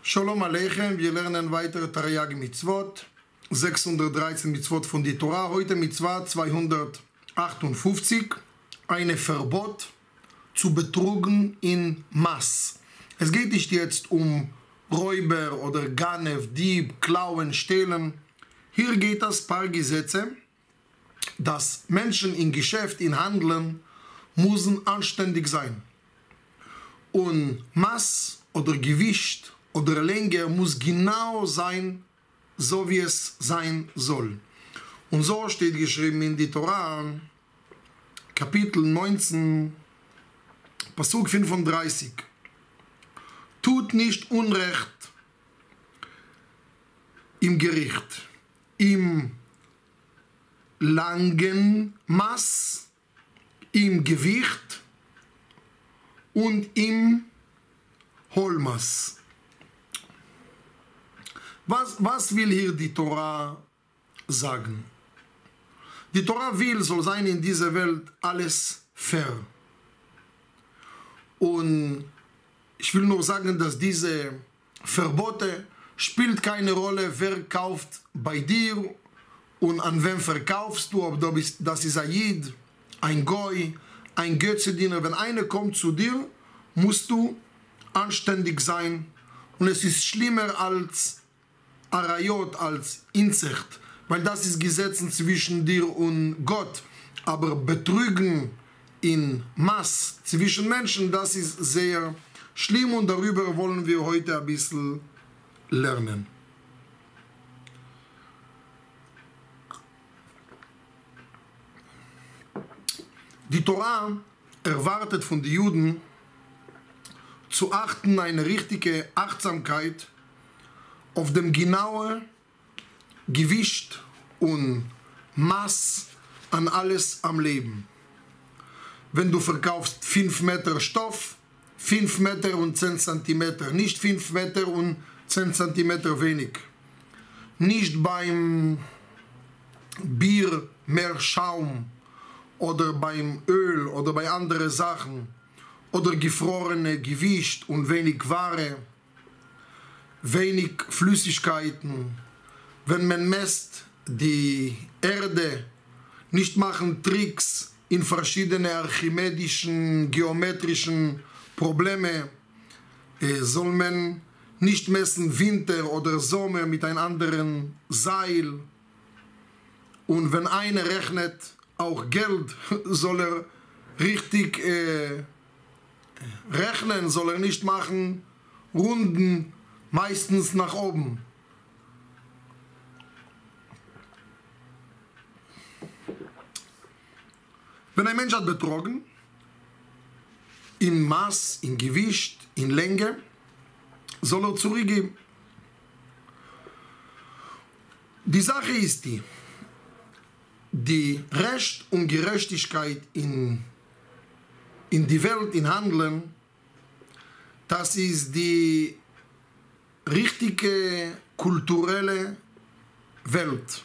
Shalom Aleichem, wir lernen weiter Taryag Mitzvot, 613 Mitzvot von der Torah. Heute Mitzvah 258, eine Verbot zu betrügen in Maß. Es geht nicht jetzt um Räuber oder Ganev, Dieb, Klauen, Stehlen. Hier geht es um paar Gesetze, dass Menschen in Geschäft, in Handeln, müssen anständig sein. Und Maß oder Gewicht oder Länge muss genau sein, so wie es sein soll. Und so steht geschrieben in die Torah, Kapitel 19, Pasuk 35. Tut nicht Unrecht im Gericht, im langen Maß, im Gewicht und im Hohlmaß. Was will hier die Torah sagen? Die Torah soll sein in dieser Welt alles fair. Und ich will nur sagen, dass diese Verbote spielt keine Rolle, wer kauft bei dir und an wem verkaufst du, ob du bist, das ist ein Jid, ein Goy, ein Götzediener. Wenn einer kommt zu dir, musst du anständig sein. Und es ist schlimmer als Arayot, als Inzucht, weil das ist Gesetz zwischen dir und Gott. Aber Betrügen in Maß zwischen Menschen, das ist sehr schlimm und darüber wollen wir heute ein bisschen lernen. Die Torah erwartet von den Juden zu achten, eine richtige Achtsamkeit auf dem genauen Gewicht und Maß an alles am Leben. Wenn du verkaufst 5 Meter Stoff, 5 Meter und 10 Zentimeter, nicht 5 Meter und 10 Zentimeter wenig. Nicht beim Bier mehr Schaum oder beim Öl oder bei anderen Sachen oder gefrorene Gewicht und wenig Ware, wenig Flüssigkeiten. Wenn man messt die Erde, nicht machen Tricks in verschiedene archimedischen, geometrischen Probleme, soll man nicht messen Winter oder Sommer mit einem anderen Seil. Und wenn einer rechnet auch Geld, soll er richtig rechnen, soll er nicht machen Runden, meistens nach oben. Wenn ein Mensch hat betrogen, in Maß, in Gewicht, in Länge, soll er zurückgeben. Die Sache ist die Recht und Gerechtigkeit in die Welt, in Handeln, das ist die richtige kulturelle Welt.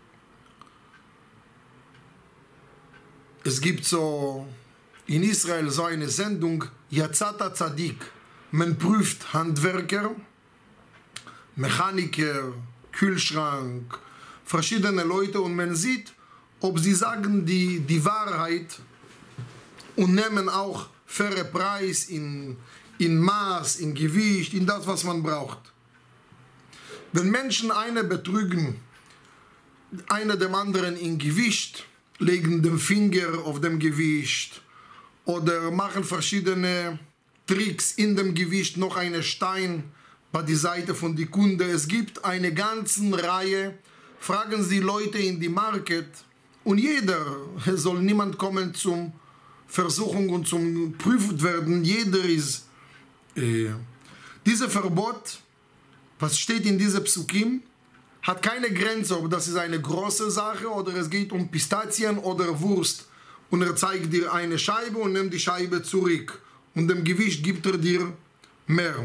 Es gibt so in Israel so eine Sendung, Yatzata Tzadik. Man prüft Handwerker, Mechaniker, Kühlschrank, verschiedene Leute und man sieht, ob sie sagen die Wahrheit und nehmen auch faire Preis in Maß, in Gewicht, in das, was man braucht. Wenn Menschen eine betrügen, einer dem anderen in Gewicht, legen den Finger auf dem Gewicht oder machen verschiedene Tricks in dem Gewicht, noch einen Stein bei der Seite von die Kunde. Es gibt eine ganze Reihe, fragen Sie Leute in die Market und jeder, es soll niemand kommen zum Versuchung und zum Prüft werden, jeder ist dieses Verbot, was steht in dieser Psukim, hat keine Grenze, ob das ist eine große Sache oder es geht um Pistazien oder Wurst. Und er zeigt dir eine Scheibe und nimmt die Scheibe zurück. Und dem Gewicht gibt er dir mehr.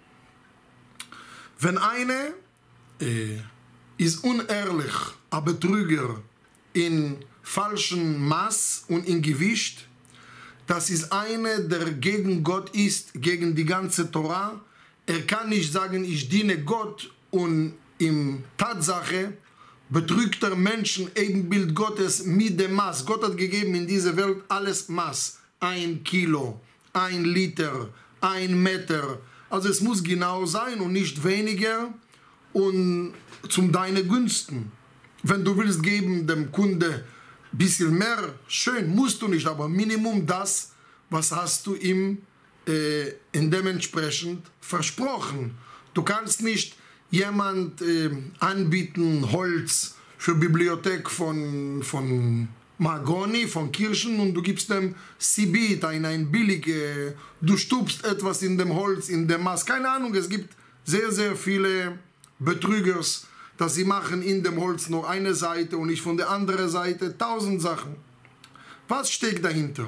Wenn eine ist unehrlich, ein Betrüger in falschem Maß und in Gewicht, das ist eine, der gegen Gott ist, gegen die ganze Torah. er kann nicht sagen, ich diene Gott, und in Tatsache betrügt er Menschen, Ebenbild Gottes, mit dem Maß. Gott hat gegeben in dieser Welt alles Maß. 1 Kilo, 1 Liter, 1 Meter. Also es muss genau sein und nicht weniger und zum deinen Gunsten. Wenn du willst geben dem Kunde ein bisschen mehr, schön, musst du nicht, aber Minimum das, was hast du ihm dementsprechend versprochen. Du kannst nicht jemand anbieten Holz für Bibliothek von Mahagoni, von Kirschen, und du gibst dem Sibit, ein billige, du stupst etwas in dem Holz, in dem Maß, keine Ahnung, es gibt sehr, sehr viele Betrügers, dass sie machen in dem Holz nur eine Seite und nicht von der anderen Seite 1000 Sachen. Was steckt dahinter?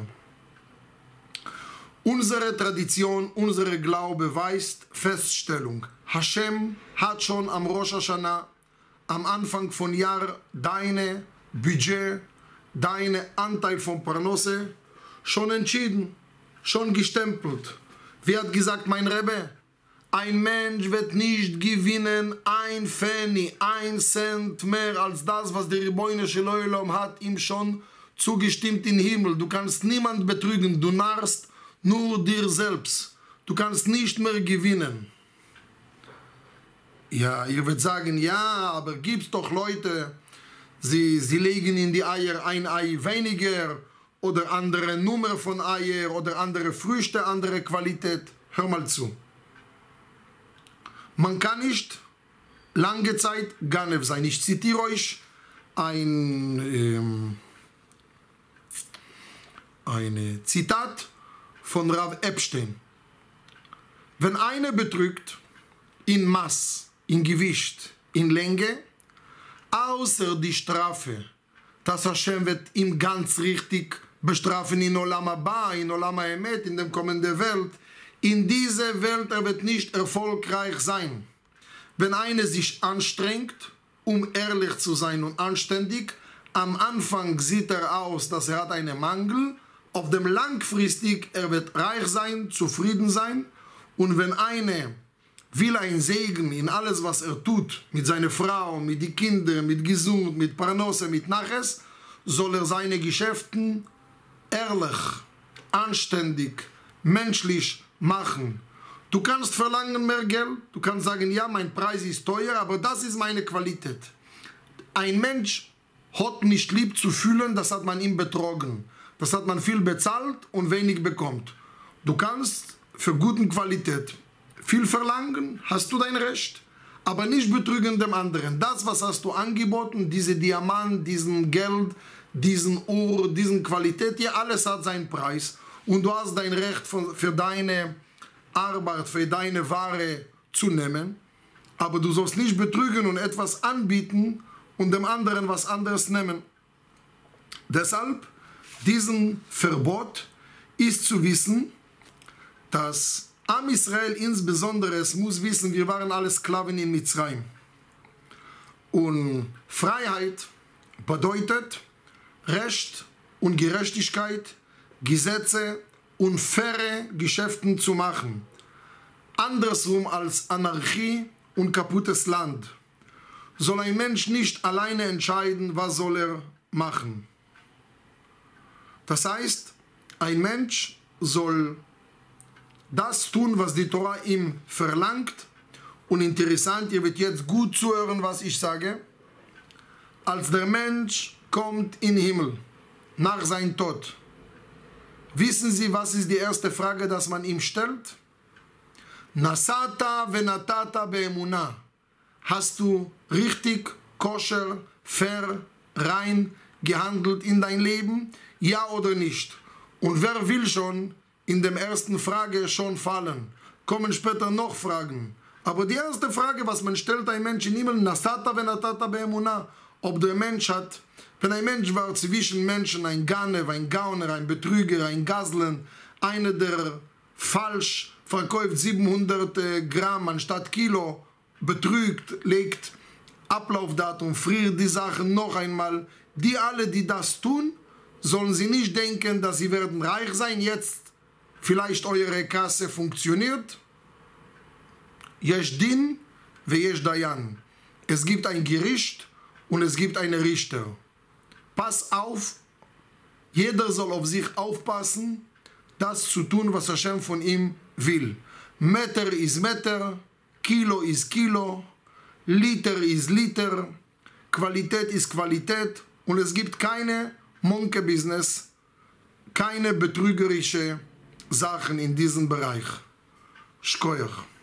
Unsere Tradition, unser Glaube weist Feststellung. Hashem hat schon am Rosh Hashanah, am Anfang von Jahr, deine Budget, deine Anteil von Parnasse schon entschieden, schon gestempelt. Wer hat gesagt, mein Rebbe? Ein Mensch wird nicht gewinnen, ein Pfennig, 1 Cent mehr als das, was der Ribono Shel Olam hat ihm schon zugestimmt im Himmel. Du kannst niemand betrügen, du narrst nur dir selbst. Du kannst nicht mehr gewinnen. Ja, ihr werdet sagen, ja, aber gibt's doch Leute, sie legen in die Eier ein Ei weniger oder andere Nummer von Eier oder andere Früchte, andere Qualität. Hör mal zu. Man kann nicht lange Zeit Ganev sein. Ich zitiere euch ein Zitat von Rav Epstein. Wenn einer betrügt in Maß, in Gewicht, in Länge, außer die Strafe, dass Hashem wird ihm ganz richtig bestrafen in Olam Haba, in Olam HaEmet, in der kommenden Welt. In dieser Welt er wird nicht erfolgreich sein. Wenn einer sich anstrengt, um ehrlich zu sein und anständig, am Anfang sieht er aus, dass er hat einen Mangel, auf dem langfristig er wird reich sein, zufrieden sein, und wenn einer will ein Segen in alles, was er tut, mit seiner Frau, mit den Kindern, mit Gesund, mit Parnasse, mit Naches, soll er seine Geschäften ehrlich, anständig, menschlich machen. Du kannst verlangen mehr Geld, du kannst sagen, ja, mein Preis ist teuer, aber das ist meine Qualität. Ein Mensch hat nicht lieb zu fühlen, das hat man ihm betrogen. Das hat man viel bezahlt und wenig bekommt. Du kannst für gute Qualität viel verlangen, hast du dein Recht, aber nicht betrügen dem anderen. Das, was hast du angeboten, diese Diamant, diesen Geld, diesen Uhr, diesen Qualität, ja, alles hat seinen Preis. Und du hast dein Recht für deine Arbeit, für deine Ware zu nehmen. Aber du sollst nicht betrügen und etwas anbieten und dem anderen was anderes nehmen. Deshalb, diesen Verbot ist zu wissen, dass Am Israel insbesondere, es muss wissen, wir waren alle Sklaven in Mitzrayim. Und Freiheit bedeutet Recht und Gerechtigkeit, Gesetze und faire Geschäfte zu machen. Andersrum als Anarchie und kaputtes Land. Soll ein Mensch nicht alleine entscheiden, was soll er machen. Das heißt, ein Mensch soll das tun, was die Torah ihm verlangt. Und interessant, ihr werdet jetzt gut zuhören, was ich sage. Als der Mensch kommt in den Himmel, nach seinem Tod, wissen Sie, was ist die erste Frage, die man ihm stellt? Nasata venatata be'emunah. Hast du richtig, koscher, fair, rein gehandelt in dein Leben? Ja oder nicht? Und wer will schon in der ersten Frage schon fallen? Kommen später noch Fragen. Aber die erste Frage, was man stellt ein Mensch im Himmel, Nasata venatata be'emunah. Ob der Mensch hat, wenn ein Mensch war zwischen Menschen ein Ganev, ein Gauner, ein Betrüger, ein Gazlen, einer, der falsch verkauft 700 Gramm anstatt Kilo, betrügt, legt Ablaufdatum, friert die Sachen noch einmal. Die alle, die das tun, sollen sie nicht denken, dass sie werden reich sein, jetzt vielleicht eure Kasse funktioniert. Yesh Din ve Yesh Dayan. Es gibt ein Gericht und es gibt einen Richter. Pass auf, jeder soll auf sich aufpassen, das zu tun, was Hashem von ihm will. Meter ist Meter, Kilo ist Kilo, Liter ist Liter, Qualität ist Qualität und es gibt keine Monkey-Business, keine betrügerische Sachen in diesem Bereich. Shkoyach.